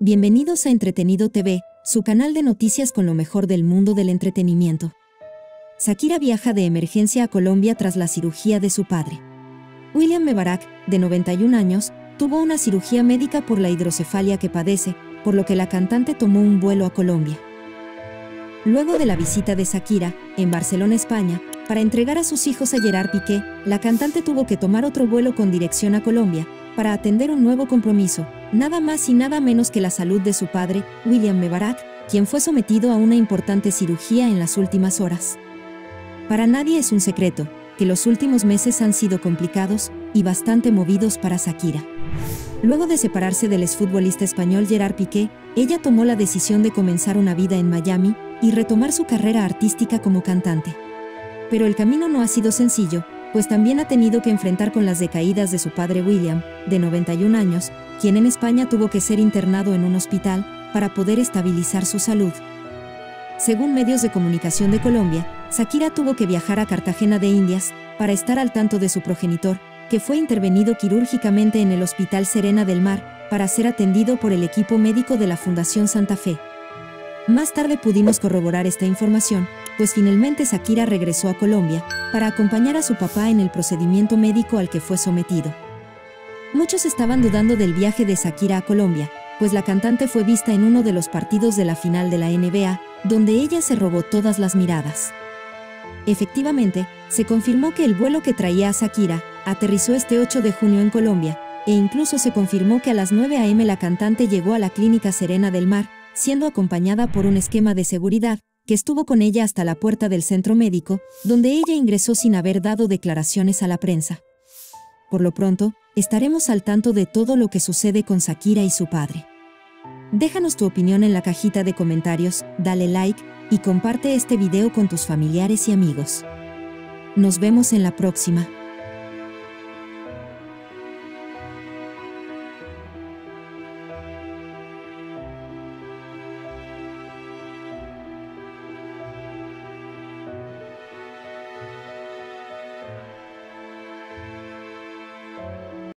Bienvenidos a Entretenido TV, su canal de noticias con lo mejor del mundo del entretenimiento. Shakira viaja de emergencia a Colombia tras la cirugía de su padre. William Mebarak, de 91 años, tuvo una cirugía médica por la hidrocefalia que padece, por lo que la cantante tomó un vuelo a Colombia. Luego de la visita de Shakira, en Barcelona, España, para entregar a sus hijos a Gerard Piqué, la cantante tuvo que tomar otro vuelo con dirección a Colombia, para atender un nuevo compromiso, nada más y nada menos que la salud de su padre, William Mebarak, quien fue sometido a una importante cirugía en las últimas horas. Para nadie es un secreto que los últimos meses han sido complicados y bastante movidos para Shakira. Luego de separarse del exfutbolista español Gerard Piqué, ella tomó la decisión de comenzar una vida en Miami y retomar su carrera artística como cantante. Pero el camino no ha sido sencillo, pues también ha tenido que enfrentar con las decaídas de su padre William, de 91 años, quien en España tuvo que ser internado en un hospital para poder estabilizar su salud. Según medios de comunicación de Colombia, Shakira tuvo que viajar a Cartagena de Indias para estar al tanto de su progenitor, que fue intervenido quirúrgicamente en el Hospital Serena del Mar para ser atendido por el equipo médico de la Fundación Santa Fe. Más tarde pudimos corroborar esta información, pues finalmente Shakira regresó a Colombia para acompañar a su papá en el procedimiento médico al que fue sometido. Muchos estaban dudando del viaje de Shakira a Colombia, pues la cantante fue vista en uno de los partidos de la final de la NBA, donde ella se robó todas las miradas. Efectivamente, se confirmó que el vuelo que traía a Shakira aterrizó este 8 de junio en Colombia, e incluso se confirmó que a las 9 a.m. la cantante llegó a la Clínica Serena del Mar, siendo acompañada por un esquema de seguridad que estuvo con ella hasta la puerta del centro médico, donde ella ingresó sin haber dado declaraciones a la prensa. Por lo pronto, estaremos al tanto de todo lo que sucede con Shakira y su padre. Déjanos tu opinión en la cajita de comentarios, dale like y comparte este video con tus familiares y amigos. Nos vemos en la próxima.